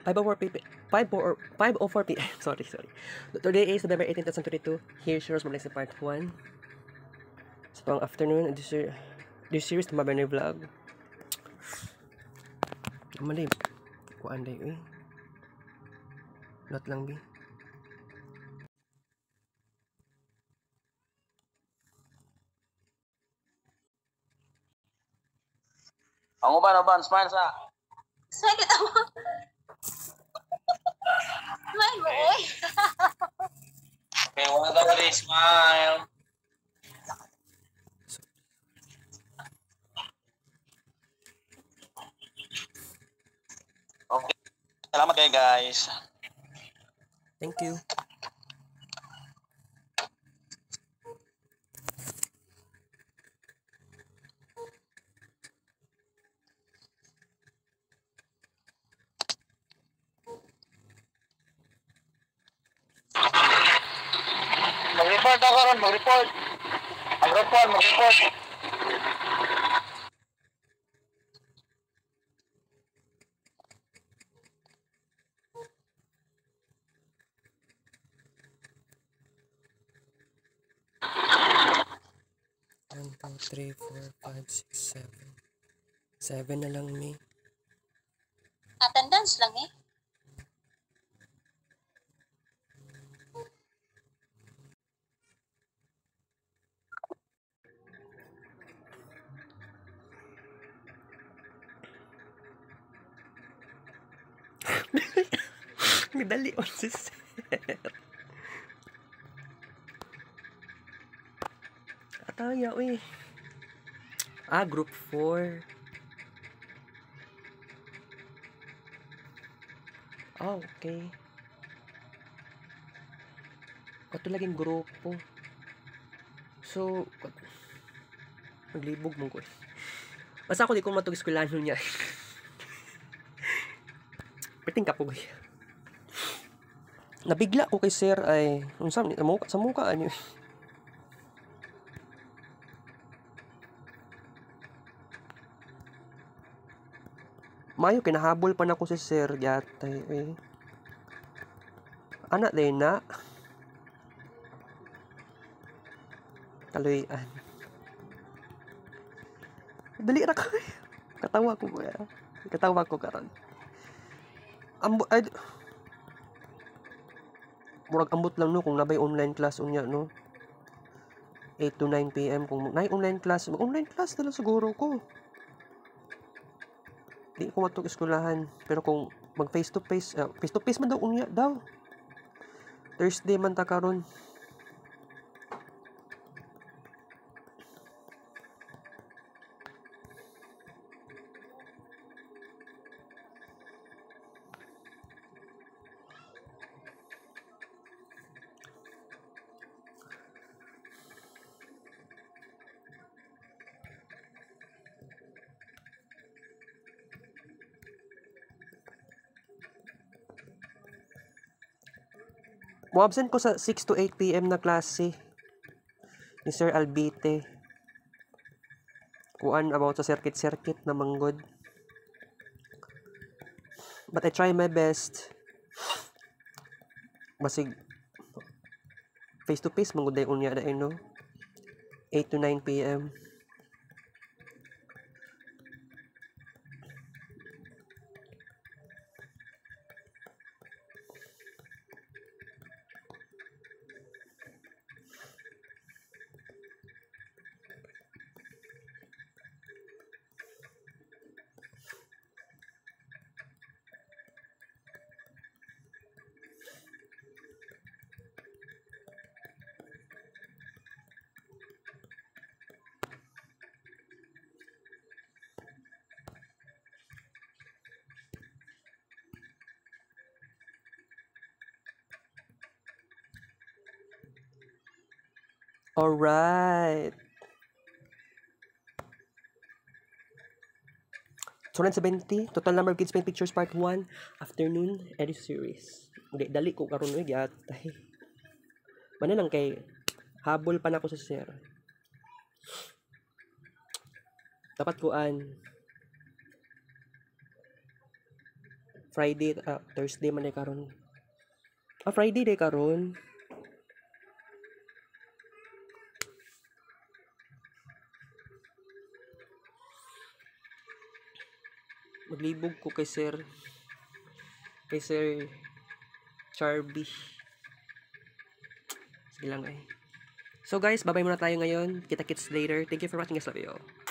5:04 p.m. Sorry. Today is November 18, 2022. Here's yours mula sa part 1. Sa pang afternoon, this series na mabayan na vlog. Mali, kuan day, Lot lang, bi. Ang uban, smile sa. Smile kita mo. Smile mo, oy. Okay, one daw rin, smile. Okay. Salamat kayo, guys. Thank you. Mag-report ako ron, mag-report. Mag-report. One, two, three, 4, 5, 6, 7. 7 na lang, mi. Attendance lang eh. Dali on si sir. Ataya, uy. Group 4. Okay. Kato laging grupo. So, naglibog mo ko. Basta ako di ko matug eskwelahan niya. Perting ka po, guys. Nabigla ko kay sir ay sa mukha ano. Mayo kinahabol pa na ko si sir yatay anak din na kaluyan. Dali ra ka. Katawa ko karon. Murag ambot lang no kung nabay online class unya no 8 to 9 PM kung nay online class na lang siguro ko di ko matug eskwelahan pero kung mag face to face man daw unya daw Thursday man ta karon. Mo-absent ko sa 6 to 8 PM na klase ni Sir Albite. Kuan about sa circuit na manggod. But I try my best. Basig face to face manggod day unya na no 8 to 9 PM. Alright. 270, total number of kids paint pictures part 1, afternoon edit series. Hindi, dali ko karon uy yatay. Mana lang kay habol pa na ko sa sir. Dapat kuan Friday, Thursday man day karon. Friday day karon. Maglibog ko kay Sir Charby. Sige lang ay. So guys, bye-bye muna tayo ngayon. Kita-kits later. Thank you for watching. Guys, love you all.